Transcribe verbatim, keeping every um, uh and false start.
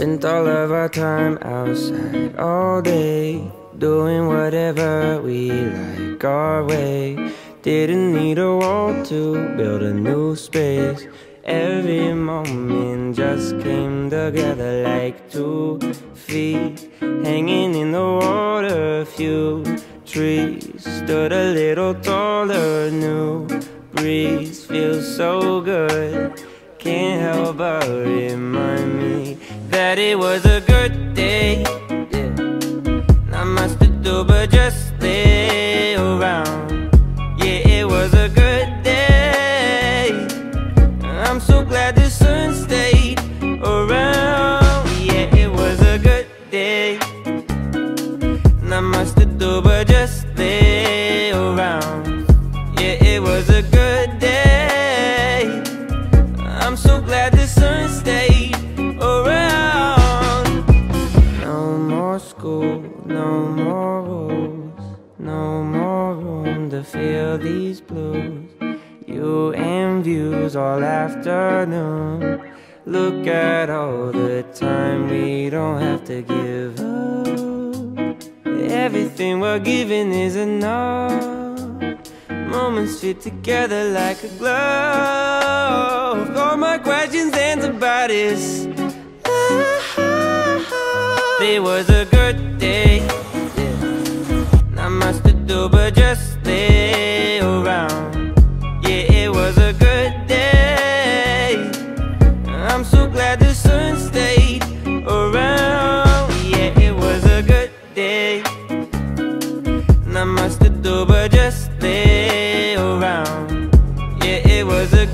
Spent all of our time outside all day, doing whatever we like our way. Didn't need a wall to build a new space. Every moment just came together like two feet hanging in the water. A few trees stood a little taller. New breeze feels so good, can't help but remind me that it was a good day. Yeah. Not much to do but just lay around. Yeah, it was a good day. I'm so glad the sun stayed around. Yeah, it was a good day. Not much to do but just lay around. Yeah, it was a good day. I'm so glad the sun stayed around. No more school, no more rules, no more room to feel these blues. You and views all afternoon. Look at all the time we don't have to give up. Everything we're giving is enough. Moments fit together like a glove. All my questions answered by this. It was a good day. Yeah. Not much to do but just lay around. Yeah, it was a good day. I'm so glad the sun stayed around. Yeah, it was a good day. Not much to do but just lay around. Yeah, it was a